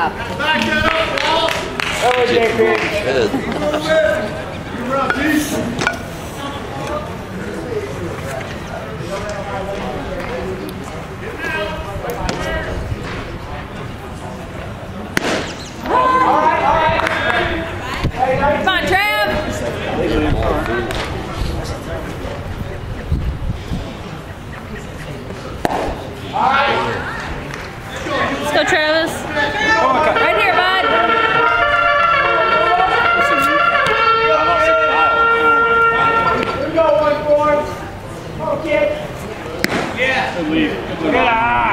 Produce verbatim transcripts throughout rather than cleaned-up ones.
job. That was J P. Come on, Trav! Let's go, Travis. Right here, bud. Here we go, one four. Come on, kid. Yeah. Good lead. Good eye.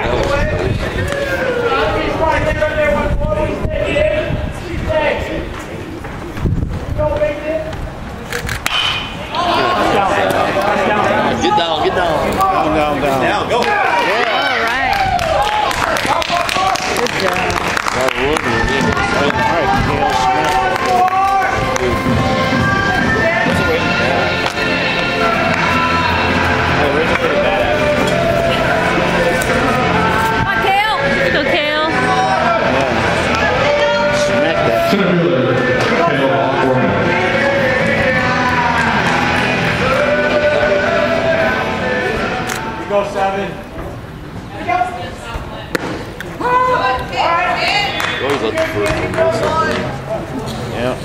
Get down, get down. Down, down, down. Down, go. All right. Good job. All right, Kale Smith. Come on, Kale. Go, Kale. Smack that. Go seven. Always let the first one go something. Yeah.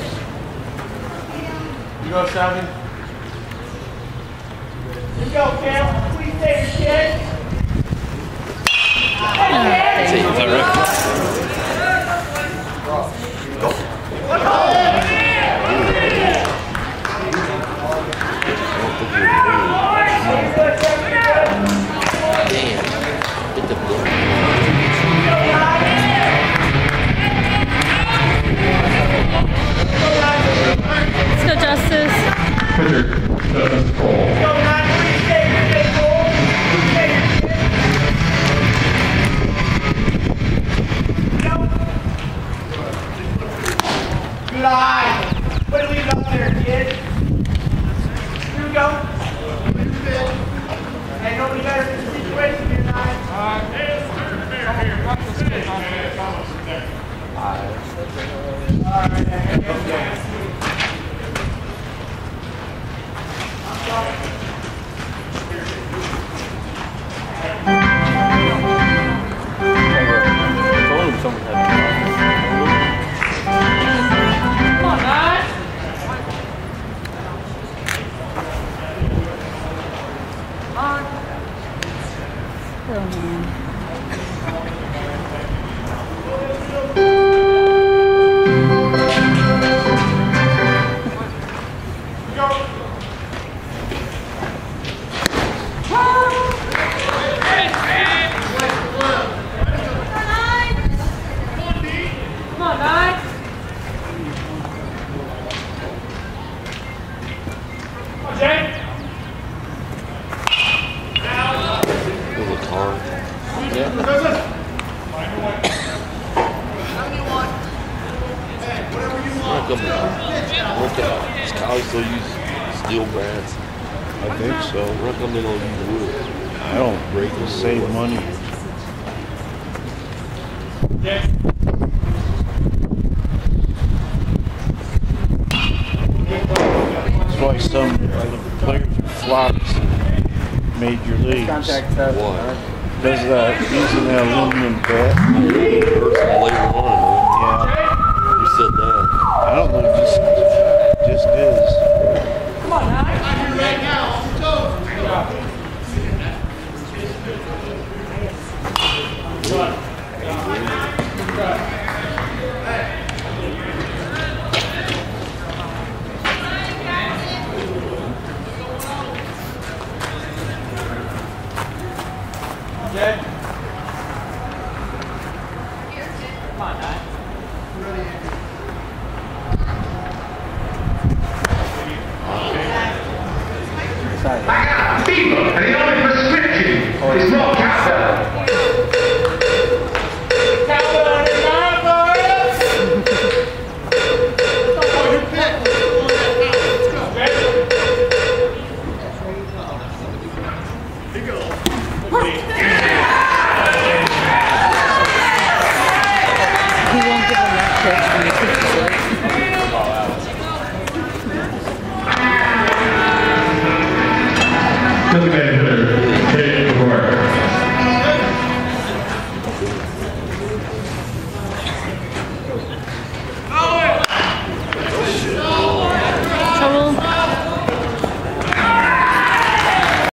You go seven. You go, Kale. Please take your kid. See, is that right? Damn. Get the blue. Let's go, Justice. Pitcher, Justice Cole. Good eye. What do we got there, kid? Here we go. Hey, nobody better in the situation here, nine. All right, here we go. Come on, guys. On. Oh, man. Come on, guys. Jay. Little car. Yeah. How come, look at, does Kale still use steel bats? I think so. How come they don't use wood? I don't break the save money. Jay. That's why some players are flops in major leagues. Contact test. Why? Because uh, using that aluminum bat. It hurts them later on. Yeah. Who said that? I don't know, just just is. Come on, guys. Jay. Come on, guys. I got a fever, and the only prescription is more cowbell. Cowbell in nine, boys. He won't pitch when you pitch it. Look at